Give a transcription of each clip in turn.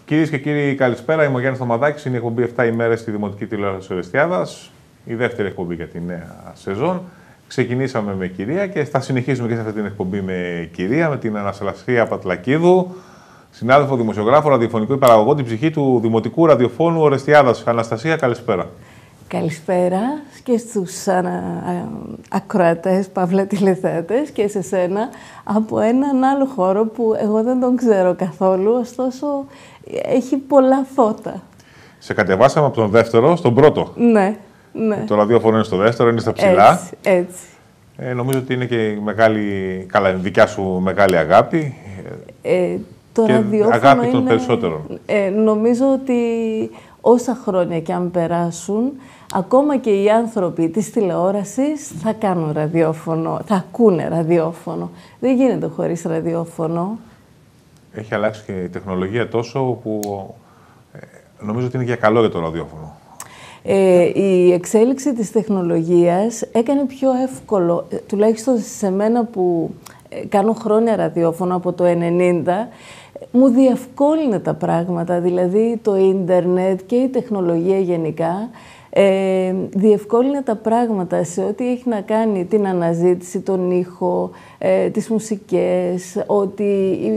Κυρίες και κύριοι, καλησπέρα. Είμαι ο Γιάννης Σταμαδάκης. Είναι η εκπομπή 7 ημέρες στη Δημοτική Τηλεόραση Ορεστιάδας. Η δεύτερη εκπομπή για τη νέα σεζόν. Ξεκινήσαμε με κυρία και θα συνεχίσουμε και σε αυτή την εκπομπή με κυρία, με την Αναστασία Πατλακίδου, συνάδελφο δημοσιογράφο, ραδιοφωνικό παραγωγό, την ψυχή του Δημοτικού Ραδιοφώνου Ορεστιάδας. Αναστασία, καλησπέρα. Καλησπέρα και στους ακροατές, παύλα τηλεθεατές, και σε σένα από έναν άλλο χώρο που εγώ δεν τον ξέρω καθόλου, ωστόσο έχει πολλά φώτα. Σε κατεβάσαμε από τον δεύτερο στον πρώτο. Ναι, ναι. Το ραδιόφωνο είναι στο δεύτερο, είναι στα ψηλά. Έτσι. Νομίζω ότι είναι και καλά, δικιά σου μεγάλη αγάπη. Το και ραδιόφωνο αγάπη των είναι, περισσότερων. Νομίζω ότι όσα χρόνια και αν περάσουν, ακόμα και οι άνθρωποι της τηλεόρασης θα κάνουν ραδιόφωνο, θα ακούνε ραδιόφωνο. Δεν γίνεται χωρίς ραδιόφωνο. Έχει αλλάξει και η τεχνολογία τόσο που νομίζω ότι είναι για καλό για το ραδιόφωνο. Η εξέλιξη της τεχνολογίας έκανε πιο εύκολο, τουλάχιστον σε μένα που κάνω χρόνια ραδιόφωνο από το 90, μου διευκόλυνε τα πράγματα, δηλαδή το ίντερνετ και η τεχνολογία γενικά, διευκόλυνε τα πράγματα σε ό,τι έχει να κάνει την αναζήτηση, τον ήχο, τις μουσικές, ότι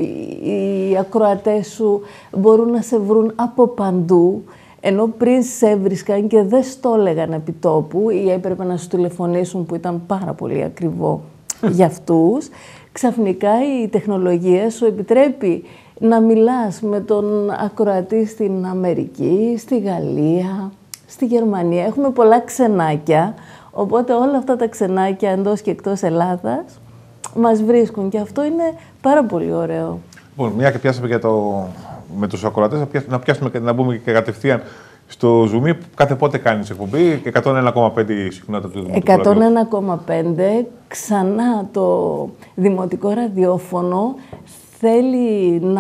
οι ακροατές σου μπορούν να σε βρουν από παντού, ενώ πριν σε έβρισκαν και δεν στο έλεγαν επί τόπου ή έπρεπε να σου τηλεφωνήσουν που ήταν πάρα πολύ ακριβό για αυτούς. Ξαφνικά η τεχνολογία σου επιτρέπει να μιλάς με τον ακροατή στην Αμερική, στη Γαλλία, στη Γερμανία. Έχουμε πολλά ξενάκια, οπότε όλα αυτά τα ξενάκια εντός και εκτός Ελλάδας μας βρίσκουν και αυτό είναι πάρα πολύ ωραίο. Λοιπόν, μια και πιάσαμε με τους ακροατές, να μπούμε και κατευθείαν στο Zoom. Κάθε πότε κάνεις εκπομπή, 101,5 συχνότητα του Δημοτικού Ραδιόφωνου. 101,5, ξανά το Δημοτικό Ραδιόφωνο θέλει να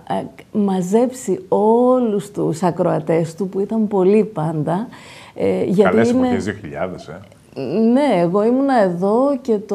μαζέψει όλους τους ακροατές του, που ήταν πολλοί πάντα. Καλές εποχές, 2000, Ναι, εγώ ήμουνα εδώ και το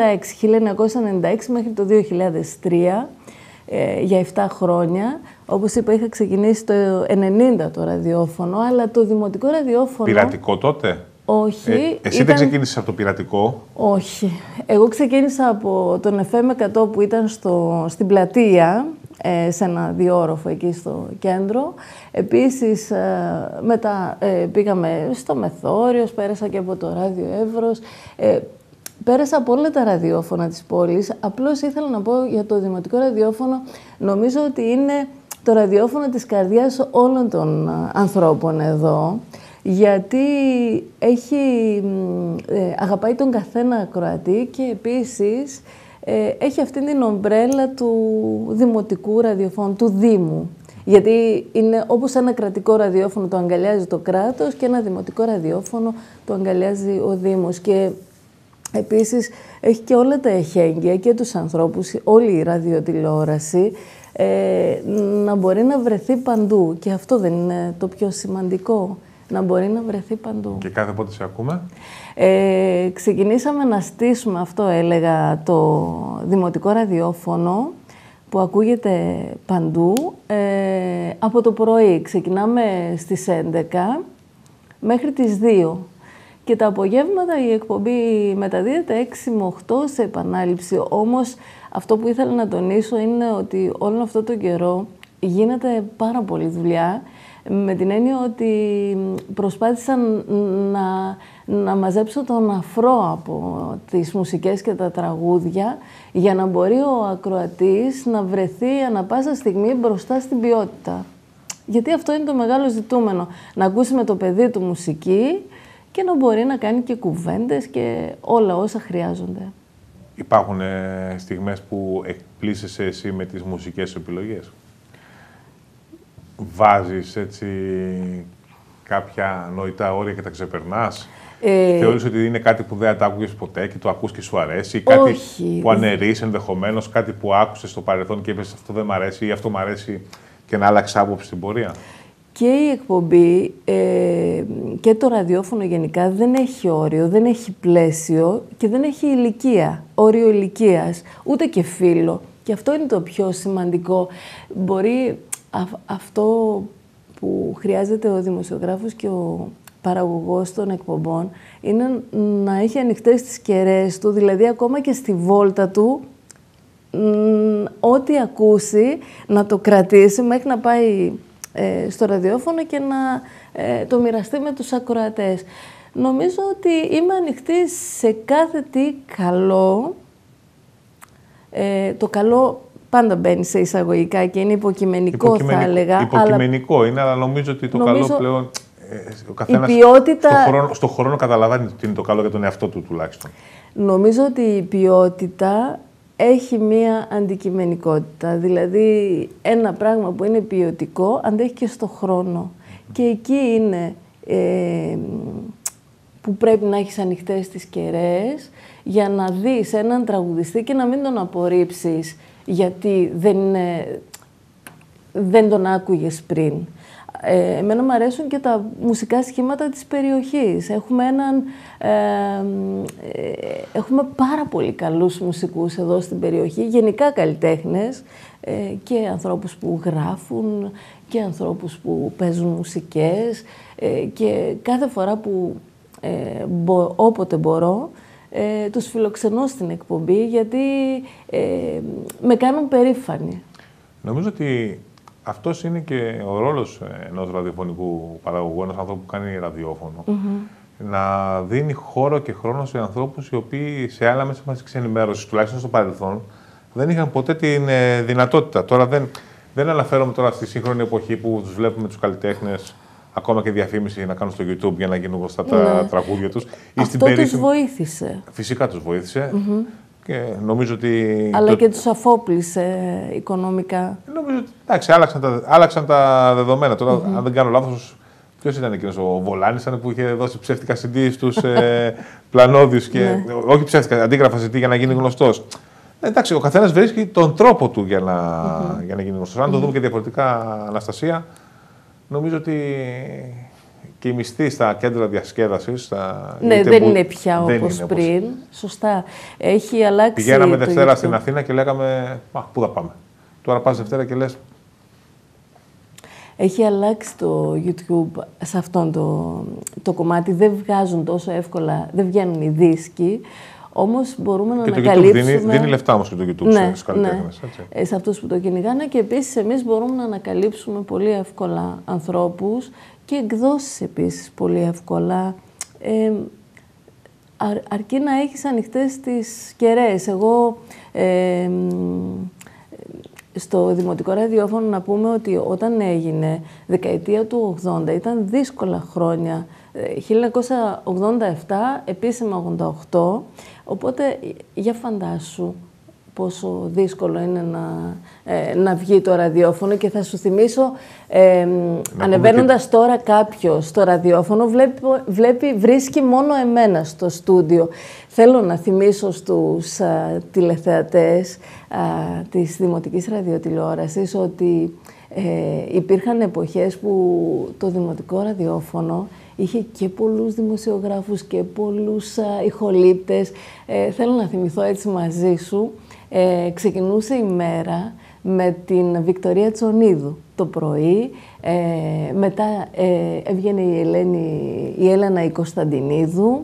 1996 μέχρι το 2003, για 7 χρόνια. Όπως είπα, είχα ξεκινήσει το 90 το ραδιόφωνο, αλλά το Δημοτικό Ραδιόφωνο... Πειρατικό τότε? Όχι. Εσύ δεν ξεκίνησες από το πειρατικό? Όχι. Εγώ ξεκίνησα από τον FM 100 που ήταν στην πλατεία, σε ένα διόροφο εκεί στο κέντρο. Επίσης, μετά πήγαμε στο Μεθόριος, πέρασα και από το Ράδιο Εύρος. Πέρασα από όλα τα ραδιόφωνα της πόλης. Απλώς ήθελα να πω για το Δημοτικό Ραδιόφωνο, νομίζω ότι είναι το ραδιόφωνο της καρδιάς όλων των ανθρώπων εδώ, γιατί αγαπάει τον καθένα ακροατή και επίσης έχει αυτήν την ομπρέλα του δημοτικού ραδιοφώνου, του Δήμου. Γιατί είναι όπως ένα κρατικό ραδιόφωνο το αγκαλιάζει το κράτος και ένα δημοτικό ραδιόφωνο το αγκαλιάζει ο Δήμος. Και επίσης έχει και όλα τα εχέγγυα και τους ανθρώπους, όλη η ραδιοτηλεόραση, να μπορεί να βρεθεί παντού. Και αυτό δεν είναι το πιο σημαντικό, να μπορεί να βρεθεί παντού. Και κάθε πότε σε ακούμε? Ξεκινήσαμε να στήσουμε, αυτό έλεγα, το Δημοτικό Ραδιόφωνο που ακούγεται παντού. Από το πρωί ξεκινάμε στις 11 μέχρι τις 2. Και τα απογεύματα η εκπομπή μεταδίδεται 6 με 8 σε επανάληψη. Όμως αυτό που ήθελα να τονίσω είναι ότι όλο αυτό το καιρό γίνεται πάρα πολλή δουλειά, με την έννοια ότι προσπάθησα να μαζέψω τον αφρό από τις μουσικές και τα τραγούδια για να μπορεί ο ακροατής να βρεθεί ανά πάσα στιγμή μπροστά στην ποιότητα. Γιατί αυτό είναι το μεγάλο ζητούμενο, να ακούσει με το παιδί του μουσική και να μπορεί να κάνει και κουβέντες και όλα όσα χρειάζονται. Υπάρχουν στιγμές που εκπλήσεσαι εσύ με τις μουσικές επιλογές? Βάζεις έτσι κάποια νοητά όρια και τα ξεπερνάς? Θεωρείς ότι είναι κάτι που δεν τα άκουγες ποτέ και το ακούς και σου αρέσει? Κάτι που αναιρείς ενδεχομένως, κάτι που άκουσες στο παρελθόν και είπες αυτό δεν μ' αρέσει ή αυτό μ' αρέσει και να άλλαξες άποψη στην πορεία? Και η εκπομπή και το ραδιόφωνο γενικά δεν έχει όριο, δεν έχει πλαίσιο και δεν έχει ηλικία, όριο ηλικίας, ούτε και φύλο. Και αυτό είναι το πιο σημαντικό. Μπορεί αυτό που χρειάζεται ο δημοσιογράφος και ο παραγωγός των εκπομπών είναι να έχει ανοιχτές τις κεραίες του, δηλαδή ακόμα και στη βόλτα του, ό,τι ακούσει να το κρατήσει μέχρι να πάει στο ραδιόφωνο και να το μοιραστεί με τους ακροατές. Νομίζω ότι είμαι ανοιχτή σε κάθε τι καλό. Το καλό πάντα μπαίνει σε εισαγωγικά και είναι υποκειμενικό, θα έλεγα. Υποκειμενικό είναι, αλλά νομίζω ότι το καλό πλέον... Ο καθένας στο χρόνο καταλαβαίνει τι είναι το καλό για τον εαυτό του τουλάχιστον. Νομίζω ότι η ποιότητα έχει μία αντικειμενικότητα. Δηλαδή, ένα πράγμα που είναι ποιοτικό αντέχει και στο χρόνο. Και εκεί είναι που πρέπει να έχεις ανοιχτές τις κεραίες για να δεις έναν τραγουδιστή και να μην τον απορρίψεις γιατί δεν τον άκουγες πριν. Εμένα μου αρέσουν και τα μουσικά σχήματα της περιοχής. Έχουμε πάρα πολύ καλούς μουσικούς εδώ στην περιοχή, γενικά καλλιτέχνες και ανθρώπους που γράφουν και ανθρώπους που παίζουν μουσικές και κάθε φορά που όποτε μπορώ τους φιλοξενώ στην εκπομπή γιατί με κάνουν περήφανοι. Νομίζω ότι αυτός είναι και ο ρόλος ενός ραδιοφωνικού παραγωγού, ενός ανθρώπου που κάνει ραδιόφωνο. Να δίνει χώρο και χρόνο σε ανθρώπους οι οποίοι σε άλλα μέσα μαζικής ενημέρωσης, τουλάχιστον στο παρελθόν, δεν είχαν ποτέ την δυνατότητα. Τώρα δεν αναφέρομαι τώρα στη σύγχρονη εποχή που τους βλέπουμε τους καλλιτέχνες, ακόμα και διαφήμιση να κάνουν στο YouTube για να γίνουν γνωστά τα τραγούδια τους. Αυτό τους βοήθησε. Φυσικά τους βοήθησε. Και νομίζω ότι... Αλλά και τους αφόπλησε οικονομικά. Νομίζω ότι εντάξει, άλλαξαν τα δεδομένα. Τώρα, αν δεν κάνω λάθος, ποιος ήταν εκείνος, ο Βολάνης που είχε δώσει ψεύτικα CD στους πλανόδιους και όχι ψεύτικα, αντίγραφα CD για να γίνει γνωστός. Εντάξει, ο καθένας βρίσκει τον τρόπο του για να γίνει γνωστός. Αν το δούμε και διαφορετικά, Αναστασία, νομίζω ότι και οι μισθοί στα κέντρα διασκέδασης... Ναι, δεν είναι πια όπως πριν. Σωστά. Έχει αλλάξει. Πηγαίναμε Δευτέρα στην Αθήνα και λέγαμε πού θα πάμε. Τώρα πας Δευτέρα και λες... Έχει αλλάξει το YouTube σε αυτό το κομμάτι. Δεν βγάζουν τόσο εύκολα, δεν βγαίνουν οι δίσκοι. Όμως μπορούμε να ανακαλύψουμε... Και το YouTube δίνει λεφτά όμως και το YouTube στους καλλιτέχνες. Σε αυτούς που το κυνηγάνε και επίσης εμείς μπορούμε να ανακαλύψουμε πολύ εύκολα ανθρώπους και εκδόσεις επίσης πολύ εύκολα. Αρκεί να έχεις ανοιχτές τις κεραίες. Εγώ στο Δημοτικό Ραδιόφωνο να πούμε ότι όταν έγινε δεκαετία του 80 ήταν δύσκολα χρόνια. 1987, επίσημα 88, οπότε για φαντάσου πόσο δύσκολο είναι να βγει το ραδιόφωνο και θα σου θυμίσω, ανεβαίνοντας τώρα κάποιος στο ραδιόφωνο, βρίσκει μόνο εμένα στο στούντιο. Θέλω να θυμίσω στους τηλεθεατές της Δημοτικής Ραδιοτηλεόρασης ότι υπήρχαν εποχές που το Δημοτικό Ραδιόφωνο είχε και πολλούς δημοσιογράφους και πολλούς ηχολήπτες. Θέλω να θυμηθώ έτσι μαζί σου. Ξεκινούσε η μέρα με την Βικτωρία Τσονίδου το πρωί. Μετά έβγαινε η Έλενα η Κωνσταντινίδου.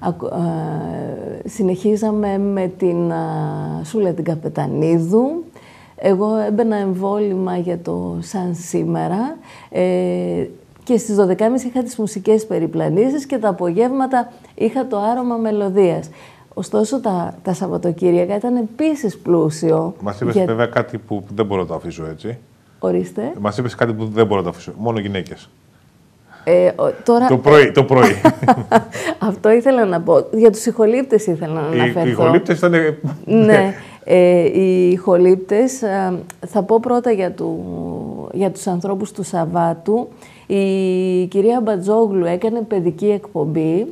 Συνεχίζαμε με την Σούλα την Καπετανίδου. Εγώ έμπαινα εμβόλυμα για το Σαν Σήμερα. Και στις 12.30 είχα τις μουσικές περιπλανήσεις και τα απογεύματα είχα το άρωμα μελωδίας. Ωστόσο, τα Σαββατοκύριακα ήταν επίσης πλούσιο. Μας είπες βέβαια κάτι που δεν μπορώ να το αφήσω έτσι. Ορίστε. Μας είπες κάτι που δεν μπορώ να το αφήσω. Μόνο γυναίκες. Τώρα... Το πρωί. Αυτό ήθελα να πω. Για τους ηχολήπτες ήθελα να αναφερθώ. Οι ηχολήπτες ήταν... Ναι. Οι ηχολήπτες, θα πω πρώτα για τους ανθρώπους του Σαββάτου. Η κυρία Μπατζόγλου έκανε παιδική εκπομπή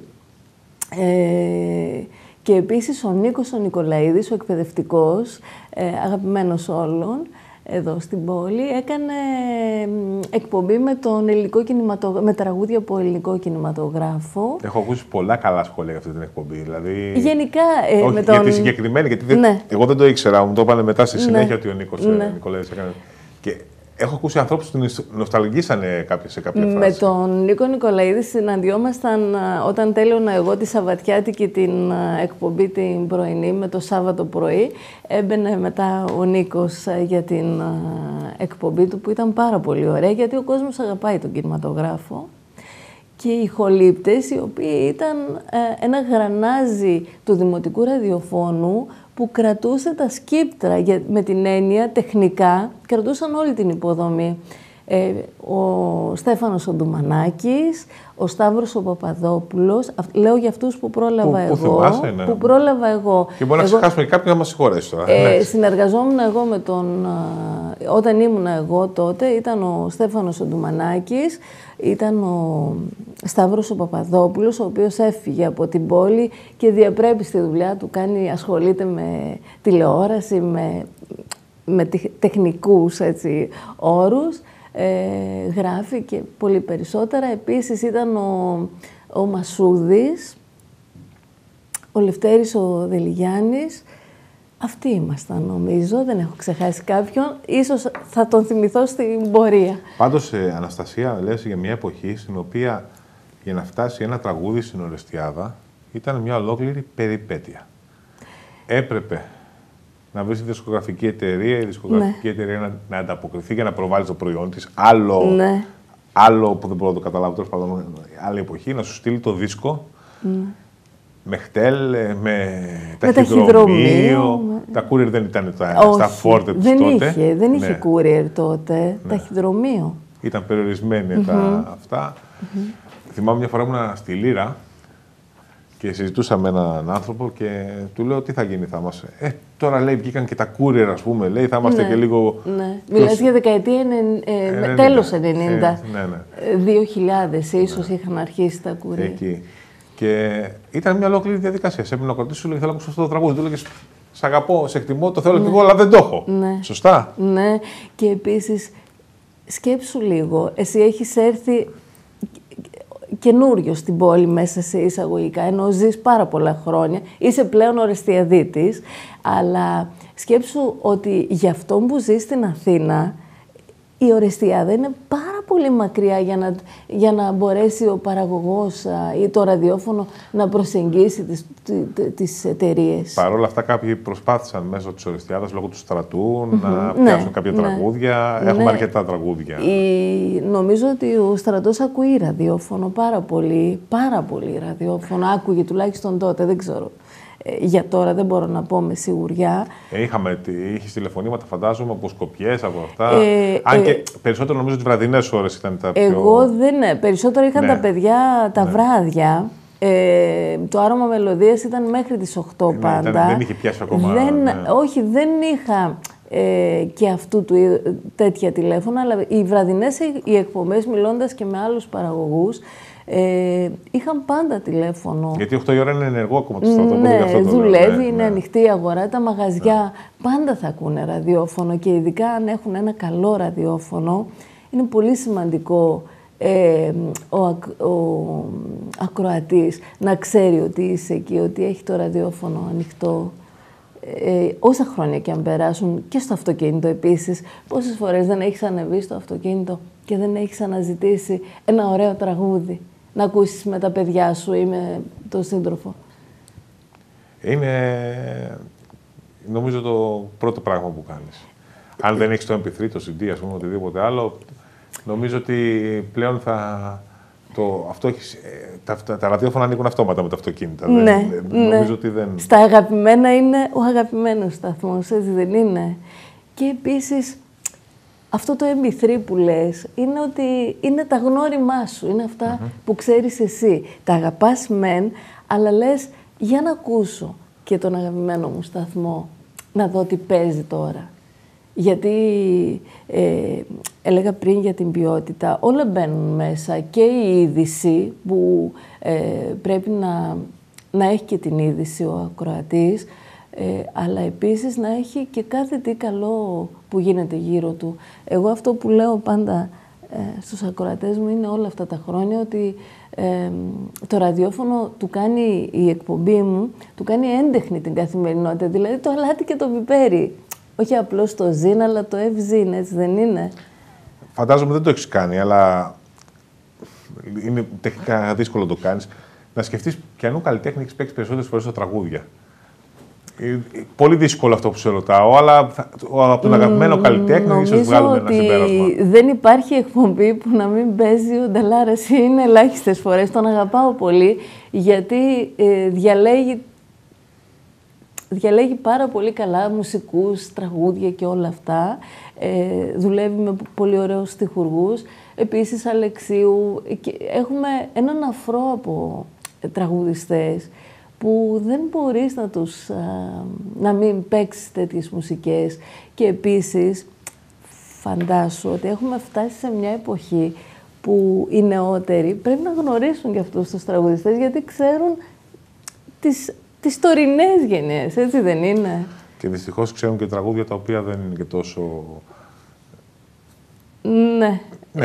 και επίσης ο Νίκος ο Νικολαίδης, ο εκπαιδευτικός, αγαπημένος όλων, εδώ στην πόλη, έκανε εκπομπή με τραγούδια από ελληνικό κινηματογράφο. Έχω ακούσει πολλά καλά σχόλια για αυτή την εκπομπή. Δηλαδή... Γενικά... Όχι, για τη συγκεκριμένη, γιατί εγώ δεν το ήξερα, μου το είπανε μετά στη συνέχεια ότι ο Νίκος Νικολαίδης έκανε. Και έχω ακούσει ανθρώπους που νοσταλγήσανε σε κάποια φράση. Με τον Νίκο Νικολαίδη συναντιόμασταν όταν τέλειωνα εγώ τη Σαββατιάτικη την εκπομπή την πρωινή, με το Σάββατο πρωί. Έμπαινε μετά ο Νίκος για την εκπομπή του, που ήταν πάρα πολύ ωραία, γιατί ο κόσμος αγαπάει τον κινηματογράφο. Και οι ηχολήπτες, οι οποίοι ήταν ένα γρανάζι του Δημοτικού Ραδιοφώνου, που κρατούσε τα σκύπτρα, με την έννοια τεχνικά, κρατούσαν όλη την υποδομή. Ο Στέφανος ο Ντουμανάκης, ο Σταύρος ο Παπαδόπουλος, λέω για αυτούς που πρόλαβα εγώ. Θυμάσαι, ναι. Που πρόλαβα εγώ. Και μπορεί να ξεχάσουμε κάποιον να μας συγχωρέσει τώρα. Συνεργαζόμουν εγώ με τον... Όταν ήμουν εγώ τότε, ήταν ο Στέφανος ο Ντουμανάκης, ήταν ο Σταύρος ο Παπαδόπουλος, ο οποίος έφυγε από την πόλη και διαπρέπει στη δουλειά του, ασχολείται με τηλεόραση, με τεχνικούς όρους, γράφει και πολύ περισσότερα. Επίσης ήταν ο Μασούδης, ο Λευτέρης ο Δελιγιάννης. Αυτοί ήμασταν, νομίζω, δεν έχω ξεχάσει κάποιον. Ίσως θα τον θυμηθώ στην πορεία. Πάντως, Αναστασία, λες για μια εποχή στην οποία για να φτάσει ένα τραγούδι στην Ορεστιάδα ήταν μια ολόκληρη περιπέτεια. Έπρεπε να βρει τη δισκογραφική εταιρεία, η δισκογραφική εταιρεία να ανταποκριθεί και να προβάλλει το προϊόν της. Άλλο που δεν μπορώ να το καταλάβω, τέλος πάντων, άλλη εποχή, να σου στείλει το δίσκο. Με χτέλ, με ταχυδρομείο. Τα courier δεν ήταν στα φόρτε τους τότε. Δεν είχε courier τότε. Ταχυδρομείο. Ήταν περιορισμένοι τα αυτά. Θυμάμαι μια φορά ήμουν στη Λύρα και συζητούσα με έναν άνθρωπο και του λέω τι θα γίνει, θα μας... τώρα λέει βγήκαν και τα courier, ας πούμε, λέει, θα είμαστε και λίγο... Ναι. Μιλάς για δεκαετία τέλος 90. 2000 ίσως είχαν αρχίσει τα courier. Εκεί. Και ήταν μια ολόκληρη διαδικασία. Σε έπρεπε να κρατήσω, σου λέει: θέλω να ακούσω αυτό το τραγούδι. Του έλεγε: σ' αγαπώ, σε εκτιμώ, το θέλω κι εγώ, αλλά δεν το έχω. Σωστά. Ναι. Και επίσης, σκέψου λίγο, εσύ έχεις έρθει καινούριο στην πόλη μέσα σε εισαγωγικά, ενώ ζεις πάρα πολλά χρόνια, είσαι πλέον Ορεστιαδίτης, αλλά σκέψου ότι για αυτόν που ζει στην Αθήνα, η Ορεστιάδα είναι πάρα πολύ μακριά για να μπορέσει ο παραγωγός ή το ραδιόφωνο να προσεγγίσει τις εταιρείες. Παρ' όλα αυτά, κάποιοι προσπάθησαν μέσω της Ορεστιάδας, λόγω του στρατού, να πιάσουν κάποια τραγούδια. Έχουμε αρκετά τραγούδια. Νομίζω ότι ο στρατός ακούει ραδιόφωνο πάρα πολύ ραδιόφωνο. Άκουγε τουλάχιστον τότε, δεν ξέρω. Για τώρα δεν μπορώ να πω με σιγουριά. Είχες τηλεφωνήματα, φαντάζομαι, από Σκοπιές, από αυτά. Αν και περισσότερο νομίζω τις βραδινές ώρες ήταν τα πιο... Εγώ δεν... Περισσότερο είχαν τα παιδιά τα βράδια. Το άρωμα μελωδίας ήταν μέχρι τις 8 πάντα. Δεν είχε πιάσει ακόμα... Όχι, δεν είχα και αυτού του τέτοια τηλέφωνα, αλλά οι βραδινές οι εκπομπές, μιλώντας και με άλλους παραγωγούς, είχαν πάντα τηλέφωνο. Γιατί 8 η ώρα είναι ενεργό ακόμα το στρατό. Δουλεύει, είναι ανοιχτή η αγορά, τα μαγαζιά πάντα θα ακούνε ραδιόφωνο και ειδικά αν έχουν ένα καλό ραδιόφωνο, είναι πολύ σημαντικό ο ακροατής να ξέρει ότι είσαι εκεί, ότι έχει το ραδιόφωνο ανοιχτό. Όσα χρόνια και αν περάσουν, και στο αυτοκίνητο επίσης, πόσες φορές δεν έχεις ανεβεί στο αυτοκίνητο και δεν έχεις αναζητήσει ένα ωραίο τραγούδι να ακούσεις με τα παιδιά σου ή με τον σύντροφο. Είναι, νομίζω, το πρώτο πράγμα που κάνεις. Αν δεν έχεις το MP3, το CD, ας πούμε, οτιδήποτε άλλο, νομίζω ότι πλέον τα ραδιόφωνα ανοίγουν αυτόματα με τα αυτοκίνητα. Νομίζω ότι δεν... Στα αγαπημένα είναι ο αγαπημένος σταθμός, έτσι δεν είναι? Και επίσης, αυτό το MP3 που λες, είναι ότι είναι τα γνώριμά σου, είναι αυτά που ξέρεις εσύ. Τα αγαπάς μεν, αλλά λες, για να ακούσω και τον αγαπημένο μου σταθμό, να δω τι παίζει τώρα. Γιατί έλεγα πριν για την ποιότητα, όλα μπαίνουν μέσα, και η είδηση που πρέπει να έχει και την είδηση ο ακροατής, αλλά επίσης να έχει και κάθε τι καλό που γίνεται γύρω του. Εγώ αυτό που λέω πάντα στους ακροατές μου είναι όλα αυτά τα χρόνια, ότι το ραδιόφωνο του κάνει, η εκπομπή μου, του κάνει έντεχνη την καθημερινότητα, δηλαδή το αλάτι και το πιπέρι. Όχι απλώς το ζήν, αλλά το ευζήν, έτσι δεν είναι? φαντάζομαι δεν το έχεις κάνει, αλλά είναι τεχνικά δύσκολο να το κάνεις. Να σκεφτείς ποιανού καλλιτέχνη έχεις παίξει περισσότερες φορές στα τραγούδια. Πολύ δύσκολο αυτό που σε ρωτάω, αλλά από τον αγαπημένο καλλιτέχνη ίσως βγάλουμε ένα συμπέρασμα. Δεν υπάρχει εκπομπή που να μην παίζει ο Ντελάρας. Είναι ελάχιστες φορές. Τον αγαπάω πολύ, γιατί διαλέγει πάρα πολύ καλά μουσικούς, τραγούδια και όλα αυτά. Δουλεύει με πολύ ωραίους στιχουργούς. Επίσης, Αλεξίου. Έχουμε έναν αφρό από τραγουδιστές που δεν μπορείς να μην παίξεις τέτοιες μουσικές. Και επίσης, φαντάσου ότι έχουμε φτάσει σε μια εποχή που οι νεότεροι πρέπει να γνωρίσουν και αυτούς τους τραγουδιστές, γιατί ξέρουν τις τωρινές γενιές, έτσι δεν είναι? Και δυστυχώς ξέρουν και τραγούδια τα οποία δεν είναι και τόσο... Ναι.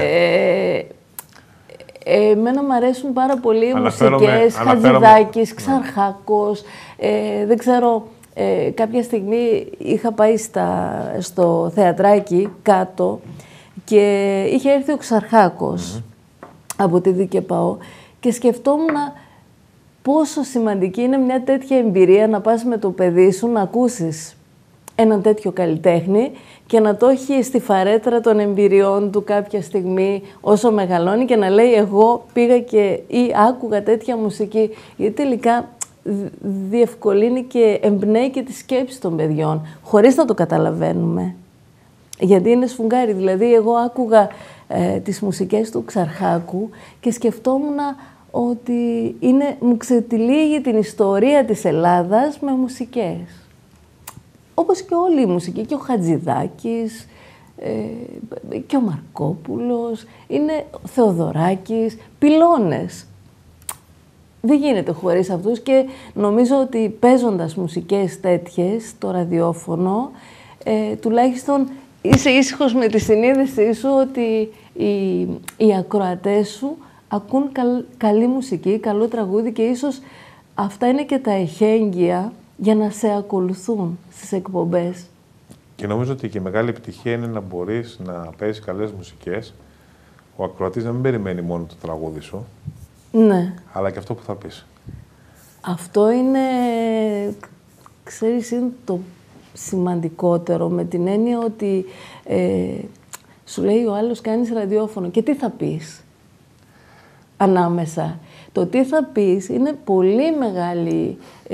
Εμένα μου αρέσουν πάρα πολύ οι μουσικές, Χατζηδάκης, Ξαρχάκος, δεν ξέρω, κάποια στιγμή είχα πάει στο θεατράκι κάτω και είχε έρθει ο Ξαρχάκος από τη ΔΚΠΑΟ και σκεφτόμουν πόσο σημαντική είναι μια τέτοια εμπειρία, να πας με το παιδί σου να ακούσεις έναν τέτοιο καλλιτέχνη και να το έχει στη φαρέτρα των εμπειριών του κάποια στιγμή όσο μεγαλώνει και να λέει εγώ πήγα και ή άκουγα τέτοια μουσική. Γιατί τελικά διευκολύνει και εμπνέει και τη σκέψη των παιδιών, χωρίς να το καταλαβαίνουμε. Γιατί είναι σφουγγάρι. Δηλαδή εγώ άκουγα τις μουσικές του Ξαρχάκου και σκεφτόμουν ότι μου ξετυλίγει την ιστορία της Ελλάδας με μουσικές. Όπως και όλη η μουσική, και ο Χατζηδάκης, και ο Μαρκόπουλος, είναι ο Θεοδωράκης, πυλώνες. Δεν γίνεται χωρίς αυτούς και νομίζω ότι παίζοντας μουσικές τέτοιες στο ραδιόφωνο, τουλάχιστον είσαι ήσυχος με τη συνείδησή σου ότι οι ακροατές σου ακούν καλή μουσική, καλό τραγούδι και ίσως αυτά είναι και τα εχέγγυα για να σε ακολουθούν στις εκπομπές. Και νομίζω ότι και η μεγάλη επιτυχία είναι να μπορείς να παίζεις καλές μουσικές, ο ακροατής να μην περιμένει μόνο το τραγούδι σου, ναι, αλλά και αυτό που θα πεις. Αυτό είναι, ξέρεις, είναι το σημαντικότερο, με την έννοια ότι σου λέει ο άλλος κάνεις ραδιόφωνο και τι θα πεις ανάμεσα. Το τι θα πεις είναι πολύ μεγάλη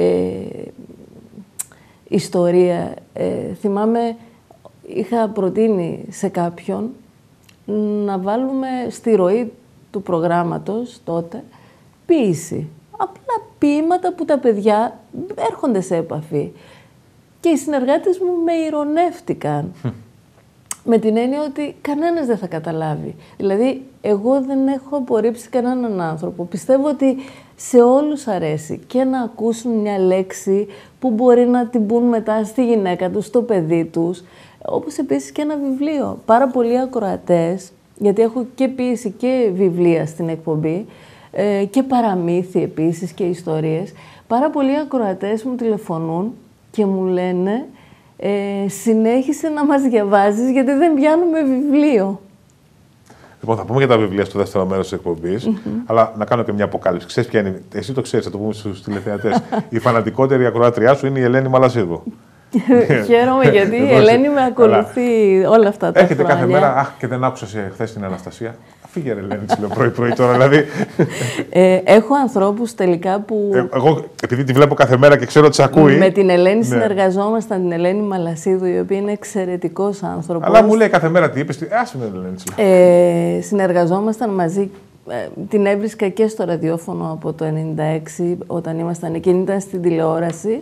ιστορία. Θυμάμαι, είχα προτείνει σε κάποιον να βάλουμε στη ροή του προγράμματος τότε ποίηση. Απλά ποίηματα που τα παιδιά έρχονται σε επαφή. Και οι συνεργάτες μου με ειρωνεύτηκαν. Με την έννοια ότι κανένας δεν θα καταλάβει. Δηλαδή, εγώ δεν έχω απορρίψει κανέναν άνθρωπο. Πιστεύω ότι σε όλους αρέσει και να ακούσουν μια λέξη που μπορεί να την πουν μετά στη γυναίκα τους, στο παιδί τους. Όπως επίσης και ένα βιβλίο. Πάρα πολλοί ακροατές, γιατί έχω και ποίηση και βιβλία στην εκπομπή, και παραμύθι επίσης και ιστορίες. Πάρα πολλοί ακροατές μου τηλεφωνούν και μου λένε συνέχισε να μας διαβάζεις γιατί δεν πιάνουμε βιβλίο. Λοιπόν, θα πούμε για τα βιβλία στο δεύτερο μέρος της εκπομπής, αλλά να κάνω και μια αποκάλυψη. Ξέρεις ποια είναι, εσύ το ξέρεις, θα το πούμε στους τηλεθεατές. Η φανατικότερη ακροάτριά σου είναι η Ελένη Μαλασίδου. Χαίρομαι γιατί η Ελένη με ακολουθεί όλα αυτά τα Έρχεται χρόνια. κάθε μέρα, αχ, και δεν άκουσα χθες την Αναστασία. Φύγε ρε Ελένη, της λέω πρωί-πρωί τώρα, δηλαδή. Έχω ανθρώπους τελικά που... Εγώ, επειδή τη βλέπω κάθε μέρα και ξέρω ότι σε ακούει... Με την Ελένη συνεργαζόμασταν, την Ελένη Μαλασίδου, η οποία είναι εξαιρετικός άνθρωπος. Αλλά μου λέει κάθε μέρα τι είπες, άσε με Ελένη. Συνεργαζόμασταν μαζί, την έβρισκα και στο ραδιόφωνο από το 1996, όταν ήμασταν εκείνη, ήταν στην τηλεόραση.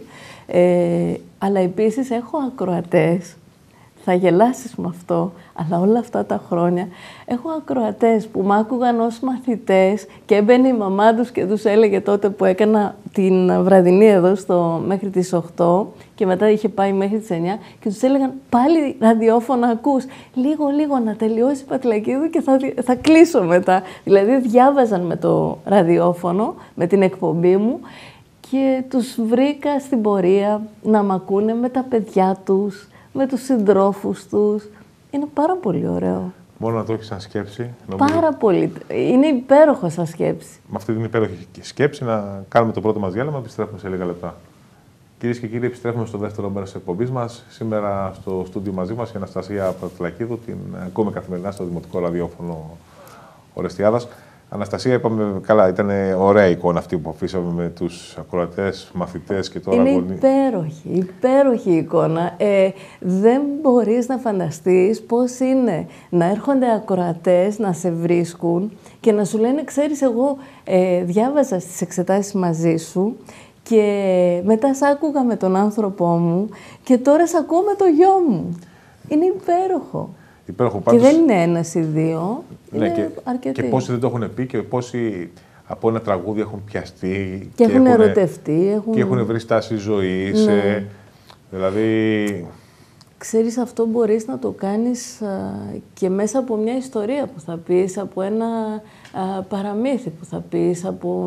Αλλά επίσης έχω ακροατές. Θα γελάσεις με αυτό, αλλά όλα αυτά τα χρόνια έχω ακροατές που μ' άκουγαν ως μαθητές και έμπαινε η μαμά τους και τους έλεγε τότε που έκανα την βραδινή εδώ μέχρι τις 8 και μετά είχε πάει μέχρι τις 9 και τους έλεγαν πάλι ραδιόφωνο ακούς, λίγο να τελειώσει η Πατλακίδου και θα κλείσω μετά. Δηλαδή διάβαζαν με το ραδιόφωνο, με την εκπομπή μου και τους βρήκα στην πορεία να μ' ακούνε με τα παιδιά τους, με τους συντρόφους τους. Είναι πάρα πολύ ωραίο. Μόνο να το έχει σαν σκέψη. Νομίζω, Πάρα πολύ. Είναι υπέροχο σαν σκέψη. με αυτή την υπέροχη σκέψη να κάνουμε το πρώτο μας διάλειμμα, επιστρέφουμε σε λίγα λεπτά. Κυρίες και κύριοι, επιστρέφουμε στο δεύτερο μέρος της εκπομπής μας. Σήμερα στο στούντιο μαζί μας η Αναστασία Πρατλακίδου, την ακούμε καθημερινά στο Δημοτικό Ραδιόφωνο Ορεστιάδας. Αναστασία, είπαμε καλά, ήταν ωραία εικόνα αυτή που αφήσαμε με τους ακροατές, μαθητές και τώρα Είναι υπέροχη εικόνα. Δεν μπορείς να φανταστείς πώς είναι να έρχονται ακροατές να σε βρίσκουν και να σου λένε, ξέρεις, εγώ διάβαζα στις εξετάσεις μαζί σου και μετά σ' άκουγα με τον άνθρωπό μου και τώρα σ' ακούω με το γιο μου. Είναι υπέροχο. Υπέροχο, πάντως... Και δεν είναι ένας ή δύο, ναι, είναι αρκετοί. Και πόσοι δεν το έχουν πει και πόσοι από ένα τραγούδι έχουν πιαστεί. Και έχουν ερωτευτεί. Και έχουν βρει στάση ζωής. Ναι. Δηλαδή... Ξέρεις, αυτό μπορείς να το κάνεις και μέσα από μια ιστορία που θα πεις, από ένα παραμύθι που θα πεις, από...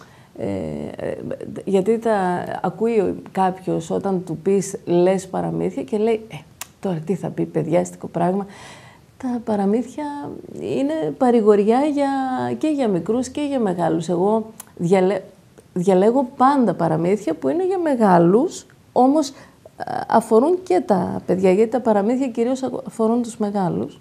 γιατί ακούει κάποιος όταν του πεις λες παραμύθια και λέει τώρα τι θα πει παιδιάστικο πράγμα. Τα παραμύθια είναι παρηγοριά και για μικρούς και για μεγάλους. Εγώ διαλέγω πάντα παραμύθια που είναι για μεγάλους, όμως αφορούν και τα παιδιά, γιατί τα παραμύθια κυρίως αφορούν τους μεγάλους.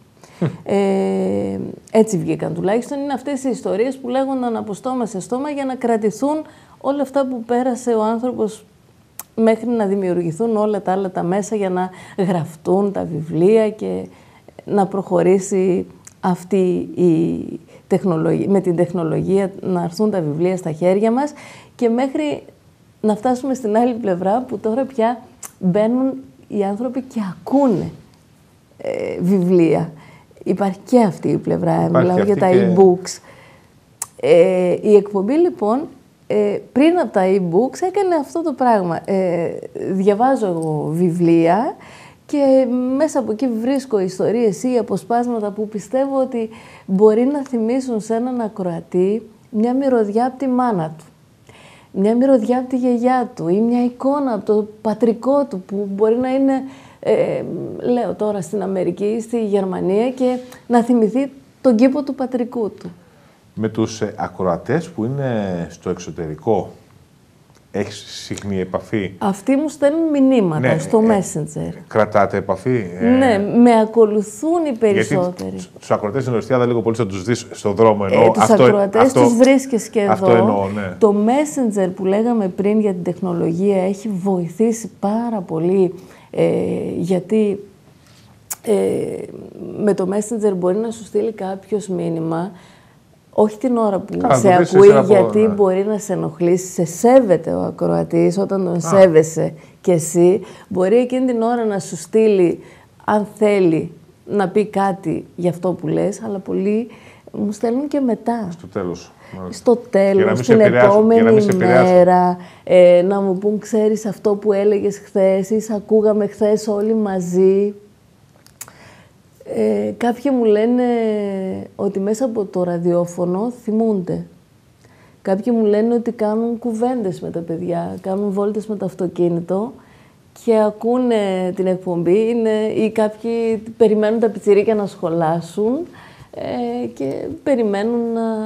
Έτσι βγήκαν τουλάχιστον. Είναι αυτές οι ιστορίες που λέγονταν από στόμα σε στόμα για να κρατηθούν όλα αυτά που πέρασε ο άνθρωπος μέχρι να δημιουργηθούν όλα τα άλλα τα μέσα για να γραφτούν τα βιβλία και να προχωρήσει αυτή η τεχνολογία, με την τεχνολογία να έρθουν τα βιβλία στα χέρια μας και μέχρι να φτάσουμε στην άλλη πλευρά που τώρα πια μπαίνουν οι άνθρωποι και ακούνε βιβλία. Υπάρχει και αυτή η πλευρά, μιλάω για τα e-books. Η εκπομπή λοιπόν, πριν από τα e-books έκανε αυτό το πράγμα. Διαβάζω εγώ βιβλία και μέσα από εκεί βρίσκω ιστορίες ή αποσπάσματα που πιστεύω ότι μπορεί να θυμίσουν σε έναν ακροατή μια μυρωδιά από τη μάνα του, μια μυρωδιά από τη γιαγιά του ή μια εικόνα από το πατρικό του που μπορεί να είναι, λέω τώρα στην Αμερική ή στη Γερμανία και να θυμηθεί τον κήπο του πατρικού του. Με τους ακροατές που είναι στο εξωτερικό, έχεις συχνή επαφή? Αυτοί μου στέλνουν μηνύματα στο Messenger. Κρατάτε επαφή? Ναι, με ακολουθούν οι περισσότεροι. Γιατί τους ακροατές στην Ορεστιάδα λίγο πολύ θα τους δεις στον δρόμο. Τους ακροατές τους βρίσκεις και αυτό εδώ. Εννοώ, ναι. Το Messenger που λέγαμε πριν για την τεχνολογία έχει βοηθήσει πάρα πολύ, γιατί με το Messenger μπορεί να σου στείλει κάποιος μήνυμα, όχι την ώρα που σε ακούει, γιατί μπορεί να σε ενοχλήσει, σε σέβεται ο ακροατής όταν τον σέβεσαι κι εσύ. Μπορεί εκείνη την ώρα να σου στείλει, αν θέλει, να πει κάτι για αυτό που λες, αλλά πολλοί μου στέλνουν και μετά. Στο τέλος. Στο τέλος, την επόμενη μέρα, να μου πούν, ξέρεις αυτό που έλεγες χθες ή σ' ακούγαμε χθες όλοι μαζί. Κάποιοι μου λένε ότι μέσα από το ραδιόφωνο θυμούνται. Κάποιοι μου λένε ότι κάνουν κουβέντες με τα παιδιά, κάνουν βόλτες με το αυτοκίνητο και ακούνε την εκπομπή ή κάποιοι περιμένουν τα πιτσιρίκια να σχολάσουν και περιμένουν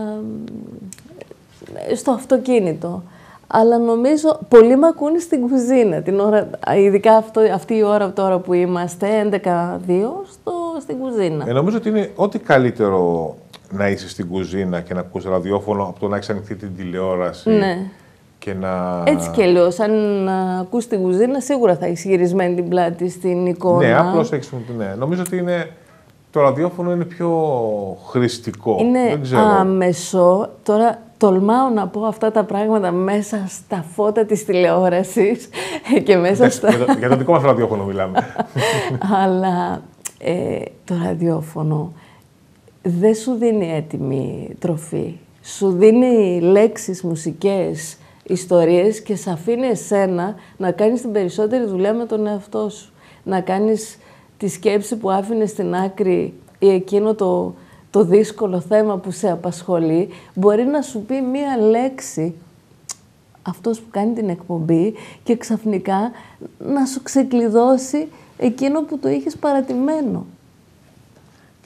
στο αυτοκίνητο. Αλλά νομίζω πολλοί με ακούνε στην κουζίνα, την ώρα, ειδικά αυτή η ώρα τώρα που είμαστε, 11-2, στην κουζίνα. Νομίζω ότι είναι ό,τι καλύτερο να είσαι στην κουζίνα και να ακούς ραδιόφωνο από το να έχεις ανοιχτή την τηλεόραση. Ναι. Και να... Έτσι κι αλλιώς, αν ακούς την κουζίνα, σίγουρα θα έχεις γυρισμένη την πλάτη στην εικόνα. Ναι, απλώς έχεις... Ναι. Νομίζω ότι το ραδιόφωνο είναι πιο χρηστικό. Είναι δεν ξέρω. άμεσο. Τώρα τολμάω να πω αυτά τα πράγματα μέσα στα φώτα της τηλεόρασης και μέσα στα... Για το δικό μας ραδιόφωνο μιλάμε. Αλλά το ραδιόφωνο δεν σου δίνει έτοιμη τροφή. Σου δίνει λέξεις, μουσικές, ιστορίες και σε αφήνει εσένα να κάνεις την περισσότερη δουλειά με τον εαυτό σου. Να κάνεις τη σκέψη που άφηνες στην άκρη ή εκείνο το δύσκολο θέμα που σε απασχολεί, μπορεί να σου πει μία λέξη αυτός που κάνει την εκπομπή και ξαφνικά να σου ξεκλειδώσει εκείνο που το είχες παρατημένο.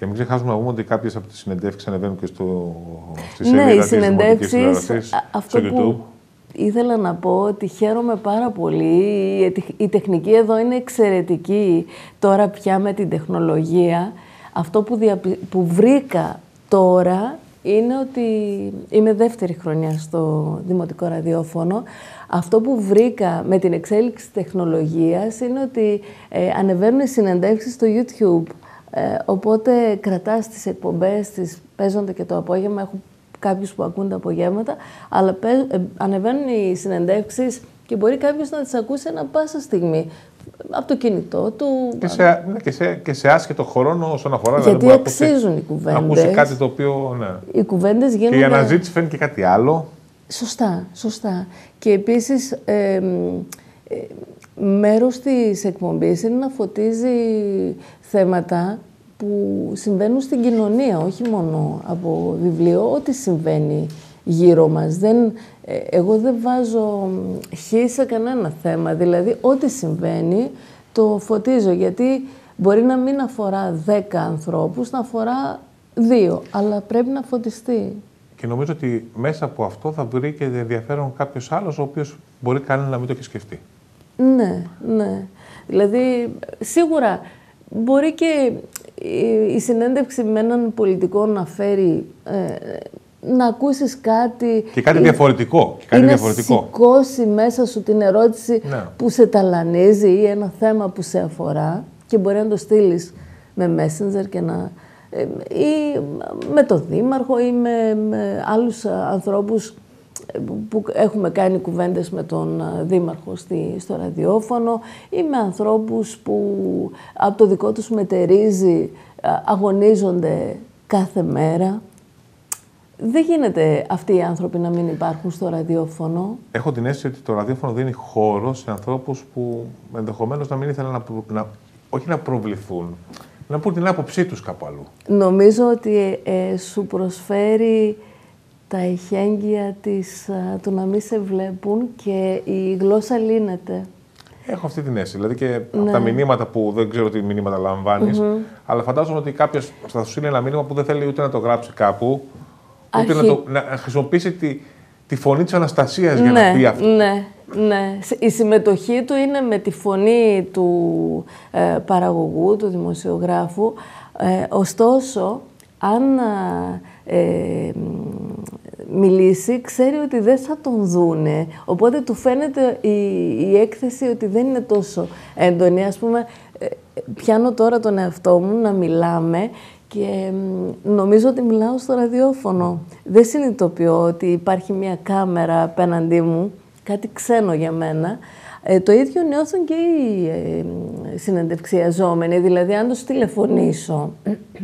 Και μην ξεχάσουμε να πούμε ότι κάποιες από τις συνεντεύξεις ανεβαίνουν και στη ναι, σελίδα της Δημοτικής Τηλεόρασης, αυτό στο YouTube. Που ήθελα να πω ότι χαίρομαι πάρα πολύ. Η τεχνική εδώ είναι εξαιρετική τώρα πια με την τεχνολογία. Αυτό που βρήκα τώρα είναι ότι είμαι δεύτερη χρονιά στο Δημοτικό Ραδιόφωνο. Αυτό που βρήκα με την εξέλιξη τεχνολογίας είναι ότι ανεβαίνουν οι συνεντεύξεις στο YouTube. Οπότε κρατάς τις εκπομπές, παίζονται και το απόγευμα, έχω κάποιους που ακούν τα απογεύματα, αλλά ανεβαίνουν οι συνεντεύξεις και μπορεί κάποιος να τις ακούσει ανά πάσα στιγμή. Από το κινητό του. Και σε άσχετο χρόνο όσον αφορά. Γιατί δηλαδή, αξίζουν οι κουβέντες. Να ακούσει κάτι το οποίο. Ναι. Οι κουβέντες γίνονται. Και η αναζήτηση φαίνει και κάτι άλλο. Σωστά, σωστά. Και επίσης μέρος της εκπομπής είναι να φωτίζει θέματα που συμβαίνουν στην κοινωνία, όχι μόνο από βιβλίο, ό,τι συμβαίνει γύρω μας. Εγώ δεν βάζω χ σε κανένα θέμα, δηλαδή ό,τι συμβαίνει το φωτίζω, γιατί μπορεί να μην αφορά 10 ανθρώπους, να αφορά 2, αλλά πρέπει να φωτιστεί. Και νομίζω ότι μέσα από αυτό θα βρει και ενδιαφέρον κάποιος άλλος, ο οποίος μπορεί κανένα να μην το έχει σκεφτεί. Ναι, ναι. Δηλαδή, σίγουρα μπορεί και η συνέντευξη με έναν πολιτικό να φέρει, να ακούσεις κάτι... Και κάτι διαφορετικό. Να σηκώσει μέσα σου την ερώτηση που σε ταλανίζει ή ένα θέμα που σε αφορά και μπορεί να το στείλεις με Messenger και ή με τον Δήμαρχο ή με άλλους ανθρώπους που έχουμε κάνει κουβέντες με τον Δήμαρχο στο ραδιόφωνο ή με ανθρώπους που από το δικό τους μετερίζει αγωνίζονται κάθε μέρα. Δεν γίνεται αυτοί οι άνθρωποι να μην υπάρχουν στο ραδιόφωνο. Έχω την αίσθηση ότι το ραδιόφωνο δίνει χώρο σε ανθρώπους που ενδεχομένως να μην ήθελαν όχι να προβληθούν, να πούν την άποψή τους κάπου αλλού. Νομίζω ότι σου προσφέρει τα εχέγγυα του να μην σε βλέπουν και η γλώσσα λύνεται. Έχω αυτή την αίσθηση. Δηλαδή και από τα μηνύματα που δεν ξέρω τι μηνύματα λαμβάνεις, αλλά φαντάζομαι ότι κάποιος θα σου στείλει ένα μήνυμα που δεν θέλει ούτε να το γράψει κάπου, ούτε να χρησιμοποιήσει τη φωνή της Αναστασίας για να πει αυτό. Ναι, ναι. Η συμμετοχή του είναι με τη φωνή του παραγωγού, του δημοσιογράφου. Ωστόσο, αν μιλήσει, ξέρει ότι δεν θα τον δούνε. Οπότε του φαίνεται η έκθεση ότι δεν είναι τόσο έντονη. Ας πούμε, πιάνω τώρα τον εαυτό μου να μιλάμε και νομίζω ότι μιλάω στο ραδιόφωνο. Δεν συνειδητοποιώ ότι υπάρχει μια κάμερα απέναντί μου, κάτι ξένο για μένα. Το ίδιο νιώθουν και οι συνεντευξιαζόμενοι. Δηλαδή, αν τους τηλεφωνήσω,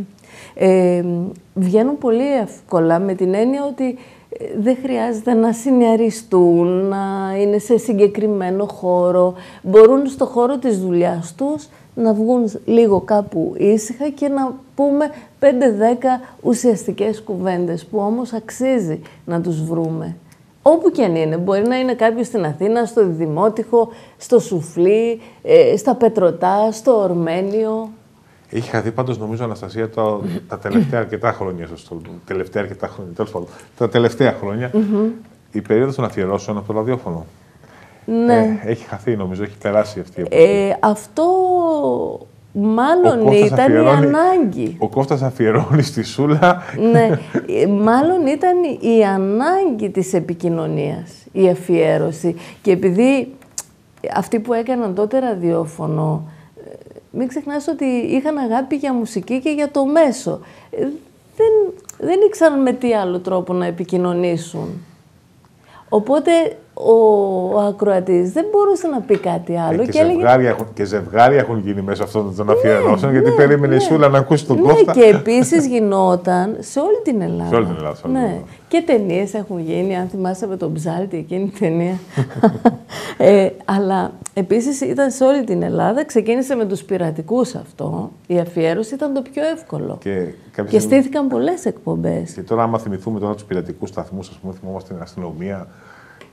βγαίνουν πολύ εύκολα με την έννοια ότι δεν χρειάζεται να συνιαριστούν, να είναι σε συγκεκριμένο χώρο. Μπορούν στο χώρο της δουλειάς τους να βγουν λίγο κάπου ήσυχα και να πούμε 5-10 ουσιαστικές κουβέντες που όμως αξίζει να τους βρούμε. Όπου και αν είναι. Μπορεί να είναι κάποιος στην Αθήνα, στο Δημότυχο, στο Σουφλί, στα Πετρωτά, στο Ορμένιο. Έχει χαθεί πάντως, νομίζω, Αναστασία, τα τελευταία αρκετά χρόνια. Τα τελευταία χρόνια, η περίοδος των αφιερώσεων από το ραδιόφωνο. Ναι. Έχει χαθεί, νομίζω, έχει περάσει αυτή η εποχή. Αυτό μάλλον ήταν η ανάγκη. Ο Κώστας αφιερώνει στη Σούλα. Ναι, μάλλον ήταν η ανάγκη της επικοινωνίας, η αφιέρωση. Και επειδή αυτοί που έκαναν τότε ραδιόφωνο, μην ξεχνάς ότι είχαν αγάπη για μουσική και για το μέσο. Δεν ήξεραν με τι άλλο τρόπο να επικοινωνήσουν. Οπότε ο ακροατής δεν μπορούσε να πει κάτι άλλο. Και ζευγάρια έχουν γίνει μέσα αυτών των αφιερώσεων, γιατί περίμενε η Σούλα να ακούσει τον Κώστα. Και επίσης γινόταν σε όλη την Ελλάδα. Σε όλη την Ελλάδα. Ναι. Και ταινίες έχουν γίνει, αν θυμάσαι με τον Ψάλτη, εκείνη η ταινία. Αλλά επίσης ήταν σε όλη την Ελλάδα. Ξεκίνησε με τους πειρατικούς αυτό. Η αφιέρωση ήταν το πιο εύκολο. Και στήθηκαν πολλές εκπομπές. Και τώρα, άμα θυμηθούμε τώρα τους πειρατικούς σταθμούς, ας πούμε, θυμόμαστε την αστυνομία,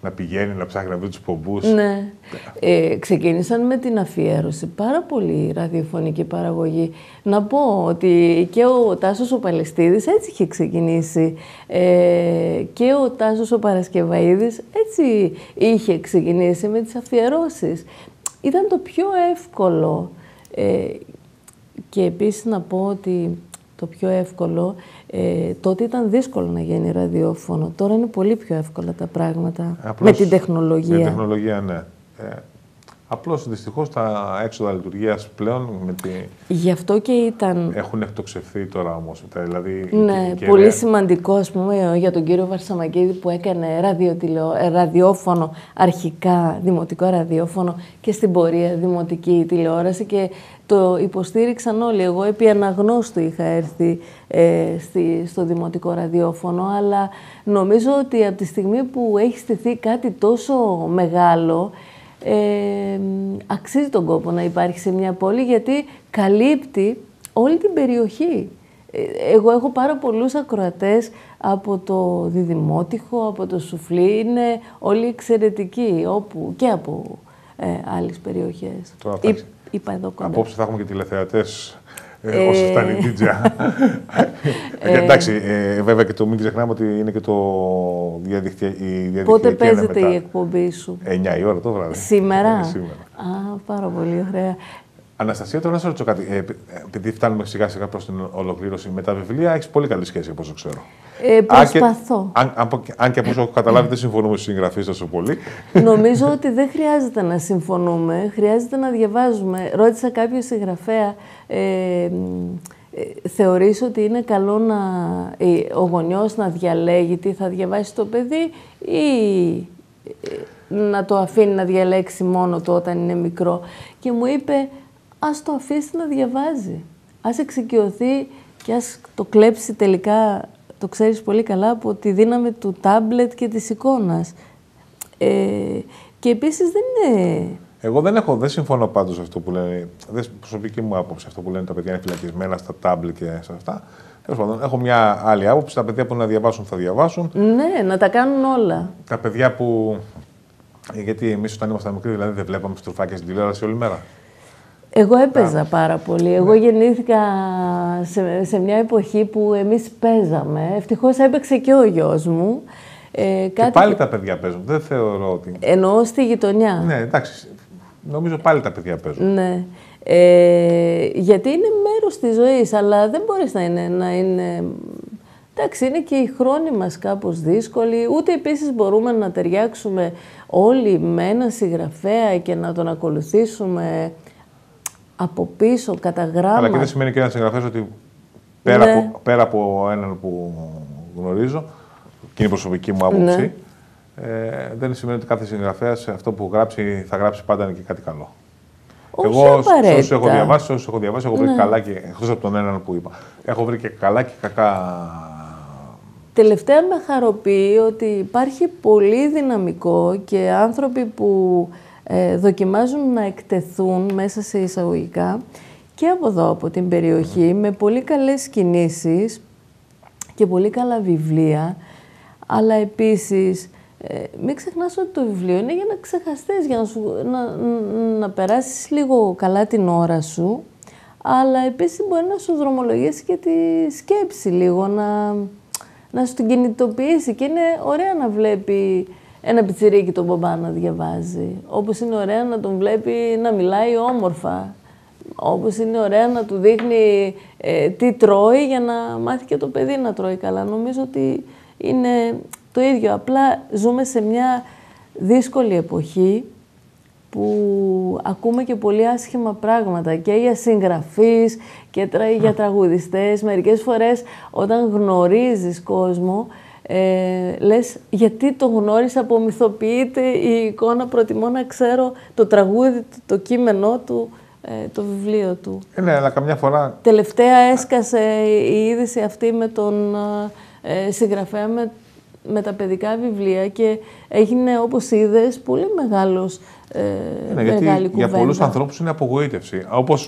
να πηγαίνει, να ψάχνει να βρει τους πομπούς. Ναι. Ξεκίνησαν με την αφιέρωση. Πάρα πολύ ραδιοφωνική παραγωγή. Να πω ότι και ο Τάσος ο Παλαιστίδης έτσι είχε ξεκινήσει. Και ο Τάσος ο Παρασκευαΐδης έτσι είχε ξεκινήσει με τις αφιερώσεις. Ήταν το πιο εύκολο. Και επίσης να πω ότι το πιο εύκολο, τότε ήταν δύσκολο να γίνει ραδιόφωνο. Τώρα είναι πολύ πιο εύκολα τα πράγματα. Απλώς, με την τεχνολογία. Με την τεχνολογία, ναι. Απλώς, δυστυχώς, τα έξοδα λειτουργίας πλέον Γι' αυτό και ήταν... έχουν εκτοξευθεί τώρα όμως. Δηλαδή, ναι, πολύ σημαντικό, ας πούμε, για τον κύριο Βαρσαμακίδη που έκανε ραδιόφωνο, αρχικά δημοτικό ραδιόφωνο και στην πορεία δημοτική τηλεόραση και το υποστήριξαν όλοι. Εγώ επί αναγνώστου είχα έρθει στο δημοτικό ραδιόφωνο, αλλά νομίζω ότι από τη στιγμή που έχει στηθεί κάτι τόσο μεγάλο, αξίζει τον κόπο να υπάρχει σε μια πόλη, γιατί καλύπτει όλη την περιοχή. Εγώ έχω πάρα πολλούς ακροατές από το Διδημότυχο, από το Σουφλί, είναι όλοι εξαιρετικοί, όπου και από άλλες περιοχές. Είπα εδώ κοντά. Απόψε θα έχουμε και τηλεθεατές όσο φτάνει η Ντίτζα. Εντάξει, βέβαια και το μην ξεχνάμε ότι είναι και το διαδικτυακή. Πότε παίζεται η εκπομπή σου? 9 η ώρα το βράδυ. Σήμερα? Σήμερα. Α, πάρα πολύ ωραία. Αναστασία, τώρα να σε ρωτήσω κάτι. Επειδή φτάνουμε σιγά σιγά προς την ολοκλήρωση με τα βιβλία, έχεις πολύ καλή σχέση, όπως το ξέρω. Προσπαθώ. Αν και από όσο έχω καταλάβει, δεν συμφωνούμε στους συγγραφείς τόσο πολύ. Νομίζω ότι δεν χρειάζεται να συμφωνούμε, χρειάζεται να διαβάζουμε. Ρώτησα κάποιο συγγραφέα, θεωρείς ότι είναι καλό ο γονιός να διαλέγει τι θα διαβάσει το παιδί ή να το αφήνει να διαλέξει μόνο το όταν είναι μικρό? Και μου είπε, ας το αφήσει να διαβάζει. Ας εξοικειωθεί και ας το κλέψει τελικά, το ξέρεις πολύ καλά, από τη δύναμη του τάμπλετ και της εικόνας. Και επίσης δεν είναι... Εγώ δεν συμφωνώ πάντως σε αυτό που λένε, προσωπική μου άποψη, αυτό που λένε τα παιδιά είναι φυλακισμένα στα τάμπλετ και σε αυτά. Τέλος πάντων, έχω μια άλλη άποψη. Τα παιδιά που να διαβάσουν θα διαβάσουν. Ναι, να τα κάνουν όλα. Τα παιδιά που... Γιατί εμείς όταν ήμασταν μικροί, δηλαδή δεν βλέπαμε στροφάκια στην τηλεόραση όλη μέρα. Εγώ έπαιζα πάρα πολύ. Εγώ γεννήθηκα σε μια εποχή που εμείς παίζαμε. Ευτυχώς έπαιξε και ο γιος μου. Και πάλι τα παιδιά παίζουν. Δεν θεωρώ ότι... Εννοώ στη γειτονιά. Ναι, εντάξει. Νομίζω πάλι τα παιδιά παίζουν. Ναι. Γιατί είναι μέρος της ζωής, αλλά δεν μπορείς να είναι... Εντάξει, είναι και οι χρόνοι μας κάπως δύσκολοι, ούτε επίσης μπορούμε να ταιριάξουμε όλοι με έναν συγγραφέα και να τον ακολουθήσουμε από πίσω, κατά γράμμα. Αλλά και δεν σημαίνει και ένας συγγραφέας ότι πέρα από έναν που γνωρίζω, και είναι η προσωπική μου άποψη, δεν σημαίνει ότι κάθε συγγραφέας αυτό που γράψει θα γράψει πάντα και κάτι καλό. Όχι εγώ, απαραίτητα. όσους έχω διαβάσει, έχω βρει καλά και, εκτός από τον έναν που είπα, έχω βρει και καλά και κακά. Τελευταία με χαροποιεί ότι υπάρχει πολύ δυναμικό και άνθρωποι που δοκιμάζουν να εκτεθούν μέσα σε εισαγωγικά και από εδώ, από την περιοχή, με πολύ καλές κινήσεις και πολύ καλά βιβλία, αλλά επίσης μην ξεχνάς ότι το βιβλίο είναι για να ξεχαστείς, για να περάσεις λίγο καλά την ώρα σου, αλλά επίσης μπορεί να σου δρομολογήσει και τη σκέψη λίγο, να σου την κινητοποιήσει, και είναι ωραία να βλέπει ένα πιτσιρίκι τον μπαμπά να διαβάζει, όπως είναι ωραία να τον βλέπει να μιλάει όμορφα, όπως είναι ωραία να του δείχνει τι τρώει για να μάθει και το παιδί να τρώει καλά. Νομίζω ότι είναι το ίδιο, απλά ζούμε σε μια δύσκολη εποχή που ακούμε και πολύ άσχημα πράγματα και για συγγραφείς και για τραγουδιστές. Μερικές φορές όταν γνωρίζεις κόσμο, λες γιατί το γνώρισα, απομυθοποιείται η εικόνα, προτιμώ να ξέρω το τραγούδι, το κείμενό του, το βιβλίο του. Ναι, αλλά καμιά φορά... Τελευταία έσκασε η είδηση αυτή με τον συγγραφέα με τα παιδικά βιβλία και έγινε, όπως είδες, πολύ μεγάλος γιατί για πολλούς ανθρώπους είναι απογοήτευση.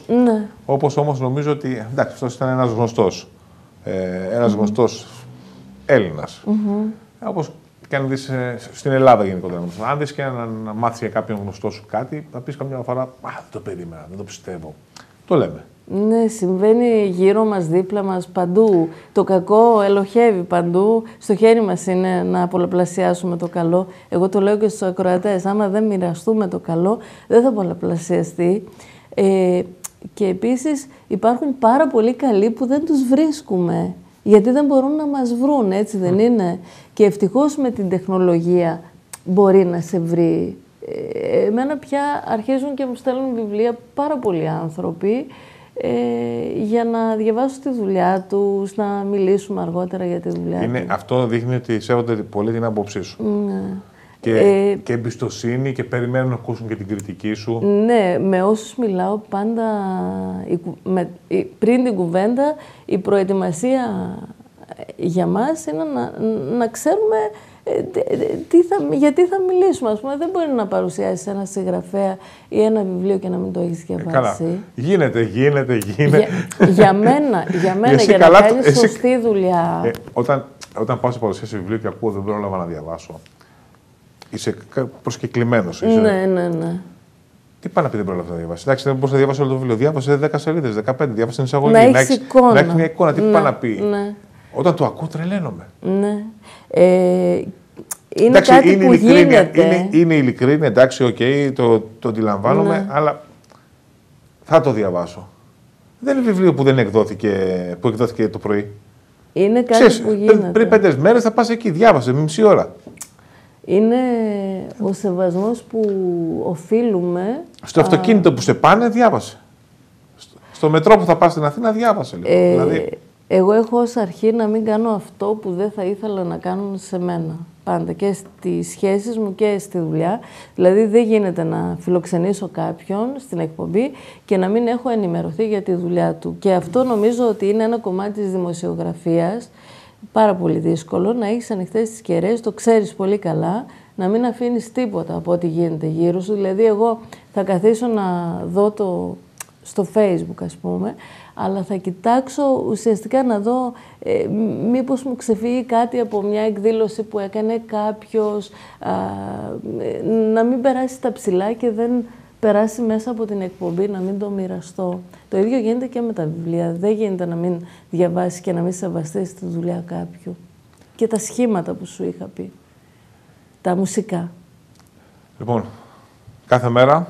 Όπως όμως νομίζω ότι, εντάξει, αυτός ήταν ένας γνωστός, γνωστός Έλληνας. Όπως και αν δεις στην Ελλάδα γενικότερα. Αν δεις και να μάθεις για κάποιον γνωστό σου κάτι, θα πεις καμιά φορά, δεν το περίμενα, δεν το πιστεύω. Το λέμε. Ναι, συμβαίνει γύρω μας, δίπλα μας, παντού. Το κακό ελοχεύει παντού. Στο χέρι μας είναι να πολλαπλασιάσουμε το καλό. Εγώ το λέω και στους ακροατές. Άμα δεν μοιραστούμε το καλό, δεν θα πολλαπλασιαστεί. Και επίσης υπάρχουν πάρα πολλοί καλοί που δεν τους βρίσκουμε. Γιατί δεν μπορούν να μας βρουν, έτσι δεν είναι. Και ευτυχώς με την τεχνολογία μπορεί να σε βρει. Εμένα πια αρχίζουν και μου στέλνουν βιβλία πάρα πολλοί άνθρωποι για να διαβάσω τη δουλειά τους, να μιλήσουμε αργότερα για τη δουλειά τους. Αυτό δείχνει ότι σέβονται πολύ την άποψή σου. Ναι. Και εμπιστοσύνη και περιμένουν να ακούσουν και την κριτική σου. Ναι, με όσους μιλάω πάντα, πριν την κουβέντα, η προετοιμασία για μας είναι να ξέρουμε γιατί θα μιλήσουμε. Ας πούμε, δεν μπορεί να παρουσιάσεις ένα συγγραφέα ή ένα βιβλίο και να μην το έχεις διαβάσει. Καλά. Γίνεται. Για μένα, για να κάνεις σωστή δουλειά. Όταν πάω σε παρουσίαση βιβλίου και ακούω δεν πρόλαβα να διαβάσω, είσαι προσκεκλημένος. Ναι. Τι πάει να πει δεν πρόλαβα να διαβάσει. Εντάξει, δεν μπορούσα να διαβάσει όλο το βιβλίο. Διάβασε 10 σελίδες, 15, διάβασε την εισαγωγή. Να έχεις μια εικόνα. Τι πάει να πει. Ναι. Όταν το ακούω, τρελαίνομαι. Ναι. Είναι κάτι που γίνεται. Είναι ειλικρίνη, εντάξει, το αντιλαμβάνομαι, ναι. Αλλά θα το διαβάσω. Δεν είναι βιβλίο που δεν εκδόθηκε το πρωί. Είναι κάτι που γίνεται. Πριν 5 μέρες θα πας εκεί, διάβασε μισή ώρα. Είναι ο σεβασμός που οφείλουμε. Στο αυτοκίνητο που σε πάνε, διάβασε. Στο μετρό που θα πας στην Αθήνα, διάβασε. Δηλαδή... Εγώ έχω ως αρχή να μην κάνω αυτό που δεν θα ήθελα να κάνουν σε μένα. Πάντα και στις σχέσεις μου και στη δουλειά. Δηλαδή δεν γίνεται να φιλοξενήσω κάποιον στην εκπομπή και να μην έχω ενημερωθεί για τη δουλειά του. Και αυτό νομίζω ότι είναι ένα κομμάτι της δημοσιογραφίας, πάρα πολύ δύσκολο, να έχεις ανοιχτές τις κεραίες, το ξέρεις πολύ καλά, να μην αφήνεις τίποτα από ό,τι γίνεται γύρω σου. Δηλαδή εγώ θα καθίσω να δω στο Facebook, ας πούμε, αλλά θα κοιτάξω ουσιαστικά να δω μήπως μου ξεφύγει κάτι από μια εκδήλωση που έκανε κάποιος, να μην περάσει στα ψηλά και δεν περάσει μέσα από την εκπομπή, να μην το μοιραστώ. Το ίδιο γίνεται και με τα βιβλία. Δεν γίνεται να μην διαβάσεις και να μην σεβαστείς τη δουλειά κάποιου. Και τα σχήματα που σου είχα πει. Τα μουσικά. Λοιπόν, κάθε μέρα...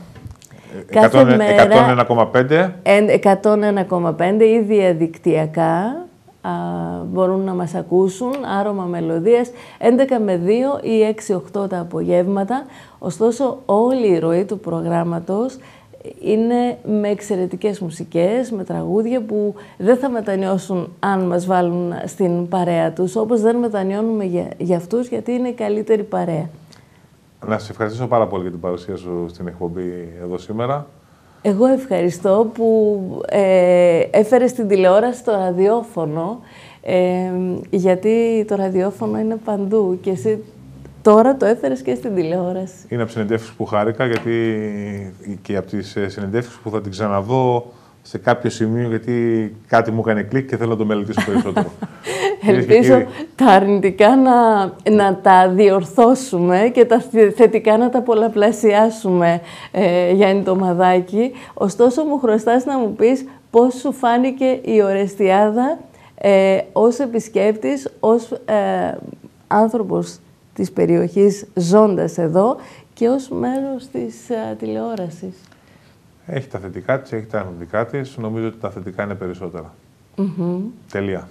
101,5. 101,5 ή διαδικτυακά μπορούν να μας ακούσουν, άρωμα μελωδίας, 11 με 2 ή 6-8 τα απογεύματα. Ωστόσο, όλη η ροή του προγράμματος είναι με εξαιρετικές μουσικές, με τραγούδια που δεν θα μετανιώσουν αν μας βάλουν στην παρέα τους, όπως δεν μετανιώνουμε για αυτούς, γιατί είναι η καλύτερη παρέα. Να σε ευχαριστήσω πάρα πολύ για την παρουσία σου στην εκπομπή εδώ σήμερα. Εγώ ευχαριστώ που έφερες την τηλεόραση στο ραδιόφωνο, γιατί το ραδιόφωνο είναι παντού και εσύ τώρα το έφερες και στην τηλεόραση. Είναι από συνεντεύξεις που χάρηκα, γιατί και από τις συνεντεύξεις που θα την ξαναδώ σε κάποιο σημείο, γιατί κάτι μου έκανε κλικ και θέλω να το μελετήσω περισσότερο. Ελπίζω τα αρνητικά να τα διορθώσουμε και τα θετικά να τα πολλαπλασιάσουμε, Γιάννη Τομαδάκη. Ωστόσο, μου χρωστάς να μου πεις πώς σου φάνηκε η Ορεστιάδα ως επισκέπτης, ως άνθρωπος της περιοχής, ζώντας εδώ και ως μέρος της τηλεόρασης. Έχει τα θετικά της, έχει τα αρνητικά της. Νομίζω ότι τα θετικά είναι περισσότερα. Τελεία.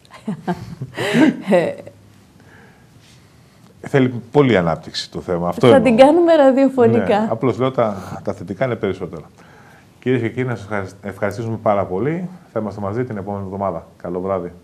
Θέλει πολλή ανάπτυξη το θέμα. Αυτό θα την κάνουμε ραδιοφωνικά. Ναι, απλώς λέω τα θετικά είναι περισσότερα. Κυρίες και κύριοι, να σας ευχαριστήσουμε πάρα πολύ. Θα είμαστε μαζί την επόμενη εβδομάδα. Καλό βράδυ.